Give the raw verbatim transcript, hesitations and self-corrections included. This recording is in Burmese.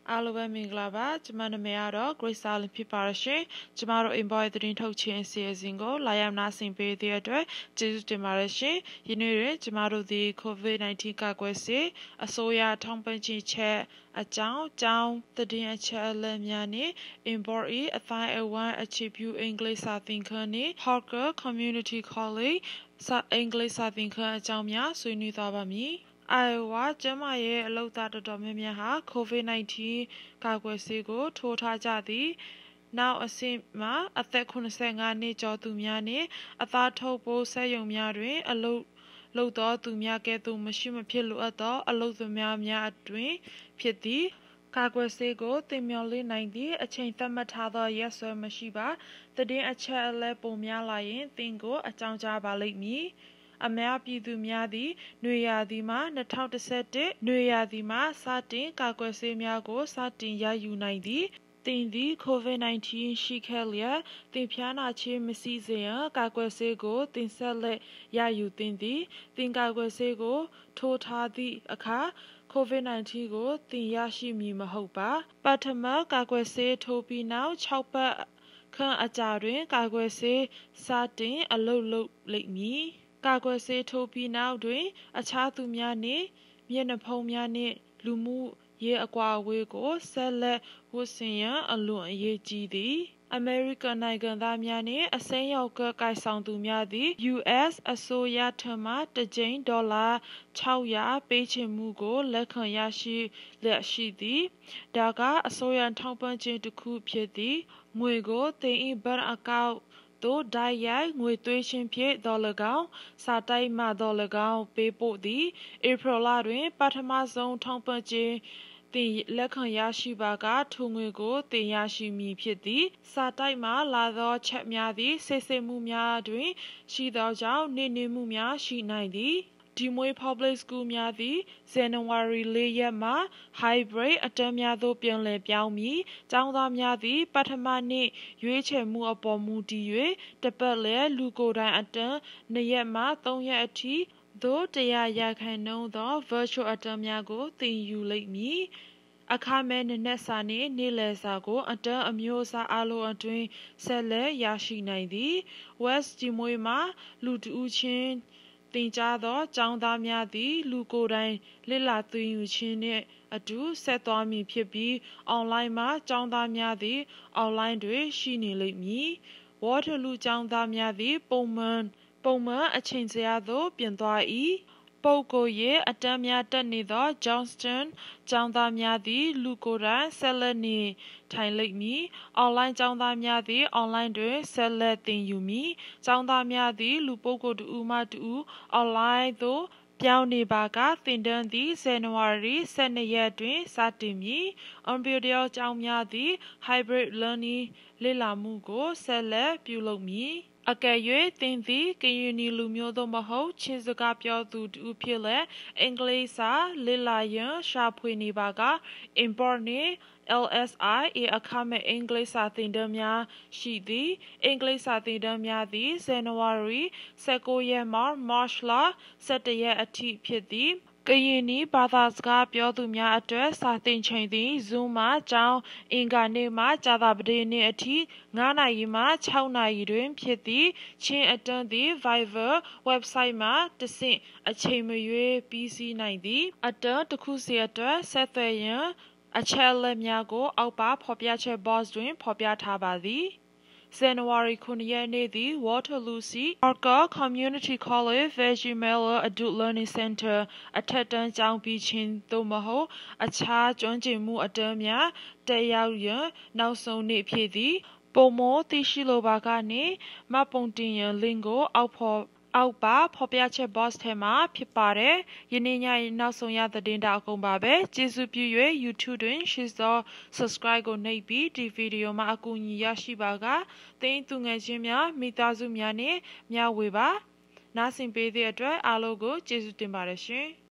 အားလုံးပဲမင်္ဂလာပါကျမနာမည်ကတော့ Grace Allen ဖြစ်ပါရှင်ကျမတို့ Inboy သတင်းထုတ်ခြင်းအစီအစဉ်ကိုလာရောက်နားဆင်ပေးတဲ့အတွက်ကျေးဇူးတင်ပါတယ်ရှင်ယနေ့တွင်ကျမတို့ဒီ COVID nineteen ကာကွယ်ဆေးအစိုးရထောက်ပံ့ခြင်းချက်အကြောင်းကြောင်းသတင်းအချက်အလက်များနှင့် Inboy အတိုင်းအဝိုင်းအခြေပြုအင်္ဂလိပ်စာသင်ခန်းနှင့် Hawker Community College စာအင်္ဂလိပ်စာသင်ခန်းအကြောင်းများဆွေးနွေးသွားပါမည်အိုင်ဝါကျမရဲ့အလုပ်သားတော်တော်များများဟာ COVID nineteen ကာကွယ်ဆေးကိုထိုးထားကြသည်နောက်အဆင့်မှာအသက်eighty-fiveနှစ်ကျော်သူများနှင့်အသားထုတ်ပိုးစက်ရုံများတွင်အလုပ်လုပ်သောသူများကဲ့သို့မရှိမဖြစ်လိုအပ်သောအလုပ်သမားများအတွင်ဖြစ်သည်ကာကွယ်ဆေးကိုသင်မျှော်လင့်နိုင်သည့်အချိန်သတ်မှတ်ထားသောရက်စွဲမရှိပါသတင်းအချက်အလက်ပုံများလာရင်သင်ကိုအကြောင်းကြားပါလိမ့်မည်အများပြည်သူများသည်နွေရာသီမှာtwenty twenty-oneနွေရာသီမှာစတင်ကာကွယ်ဆေးများကိုစတင်ရယူနိုင်သည်သင်သည် COVID nineteen ရှိခဲ့လျက်သင်ဖျားနာခြင်းမရှိစေရန်ကာကွယ်ဆေးကိုသင်ဆက်လက်ရယူသင့်သည်သင်ကာကွယ်ဆေးကိုထိုးထားသည့်အခါCOVID nineteen ကိုသင်ရရှိမည်မဟုတ်ပါပထမကာကွယ်ဆေးထိုးပြီးနောက်sixပတ်ခန့်အကြာတွင်ကာကွယ်ဆေးစတင်အလုပ်လုပ်လိမ့်မည်ကာကွယ်ဆေးထိုးပြီးနောက်တွင်အခြားသူများနှင့်မျက်နှာဖုံးများနှင့်လူမှုရေးအကွာအဝေးကိုဆက်လက်ဝတ်ဆင်ရန်အလွန်အရေးကြီးသည်အမေရိကန်နိုင်ငံသားများနှင့်အစိမ်းရောင်ကတ်ကိုင်ဆောင်သူများသည် U S အစိုးရထံမှတစ်ကြိမ်ဒေါ်လာsix hundredပေးချေမှုကိုလက်ခံရရှိလျက်ရှိသည်ဒါကအစိုးရထောက်ပံ့ခြင်းတစ်ခုဖြစ်သည်ငွေကိုသင်၏ဘဏ်အကောင့်သို့တိုက်ရိုက်ငွေသွင်းခြင်းဖြင့်သော်၎င်းစာတိုက်မှသော်၎င်းပေးပို့သည်ဧပြီလတွင်ပထမဆုံးထောက်ပံ့ခြင်းသင်လက်ခံရရှိပါကထိုငွေကိုသင်ရရှိမည်ဖြစ်သည်စာတိုက်မှလာသောချက်များသည်စစ်ဆေးမှုများတွင်ရှိသောကြောင့်နှိမ့်နှင်းမှုများရှိနိုင်သည်ဒီမွေ Public School များသည်ဇန်နဝါရီfourရက်မှ Hybrid အတန်းများသို့ပြန်လည်ပြောင်းမည်ကျောင်းသားများသည်ပထမနှစ်ရွေးချယ်မှုအပေါ်မူတည်၍တစ်ပတ်လည်လူကိုယ်တိုင်အတန်းtwoရက်မှthreeရက်အထိသို့one hundredရာခိုင်နှုန်းသော Virtual အတန်းများကိုသင်ယူလိမ့်မည်အခမဲ့နံနက်စာနှင့်နေ့လယ်စာကိုအတန်းအမျိုးအစားအလုံးအတွင်းဆက်လက်ရရှိနိုင်သည် West ဒီမွေမှာလူတစ်ဦးချင်းသင်ကြားသောကျောင်းသားများသည်လူကိုယ်တိုင်လေ့လာသင်ယူခြင်းနှင့်အတူဆက်သွားမည်ဖြစ်ပြီး online မှာကျောင်းသားများသည် online တွင်ရှိနေလိမ့်မည် Waterloo ကျောင်းသားများသည်ပုံမှန်ပုံမှန်အချိန်ဇယားသို့ပြန်သွား၏ပုဂ္ဂိုလ်ရေးအတန်းများတက်နေသော Johnston ကျောင်းသားများသည်လူကိုယ်တိုင်ဆက်လက်နေထိုင်လိမ့်မည် online ကျောင်းသားများသည် online တွင်ဆက်လက်သင်ယူမည်ကျောင်းသားများသည်လူပုဂ္ဂိုလ်တစ်ဦးမှတစ်ဦး online သို့ပြောင်းနေပါကသင်တန်းသည်ဇန်နဝါရီtwelveရက်တွင်စတင်မည် Ontario ကျောင်းများသည် Hybrid Learning လေ့လာမှုကိုဆက်လက်ပြုလုပ်မည်အကယ်၍သင်သည်ကရင်နီလူမျိုးသို့မဟုတ်ချင်းစကားပြောသူတစ်ဦးဖြစ်လျက်အင်္ဂလိပ်စာလေ့လာရန်ရှာဖွေနေပါက Import နှင့် L S I ၏အခမဲ့အင်္ဂလိပ်စာသင်တန်းများရှိသည်အင်္ဂလိပ်စာသင်တန်းများသည်ဇန်နဝါရီnineteenရက်မှ March twenty-oneရက်အထိဖြစ်သည်ကရင်နီဘာသာစကားပြောသူများအတွက်စာသင်ချိန်သည် Zoom မှာကျောင်းအင်္ဂါနေ့မှကြာသပတေးနေ့အထိnineနာရီမှsixနာရီတွင်ဖြစ်သည်ချင်းအတန်းသည် Viber website မှတစ်ဆင့်အချိန်မရွေးပြီးစီးနိုင်သည်အတန်းတစ်ခုစီအတွက်ဆက်သွယ်ရန်အချက်အလက်များကိုအောက်ပါဖော်ပြချက် box တွင်ဖော်ပြထားပါသည်ဇန်နဝါရီnineရက်နေ့သည် Waterloo ရှိ Hawker Community College Virgin Miller Adult Learning Center အထက်တန်းကျောင်းပြီးခြင်းသို့မဟုတ်အခြားကျွမ်းကျင်မှုအတန်းများတက်ရောက်ရန်နောက်ဆုံးနေ့ဖြစ်သည်ပိုမိုသိရှိလိုပါကနှင့်မှတ်ပုံတင်ရန် link ကိုအောက်ဖော်အောက်ပါဖော်ပြချက် box ထဲမှာဖြစ်ပါတယ်ယနေ့ညရဲ့နောက်ဆုံးရသတင်းတာအကုန်ပါပဲကျေးဇူးပြု၍ YouTube တွင်ရှိသော subscribe ကိုနှိပ်ပြီးဒီဗီဒီယိုမှာအကူအညီရရှိပါကသင်သူငယ်ချင်းများမိသားစုများနှင့်မျှဝေပါနားဆင်ပေးသည့်အတွက်အားလုံးကိုကျေးဇူးတင်ပါတယ်ရှင်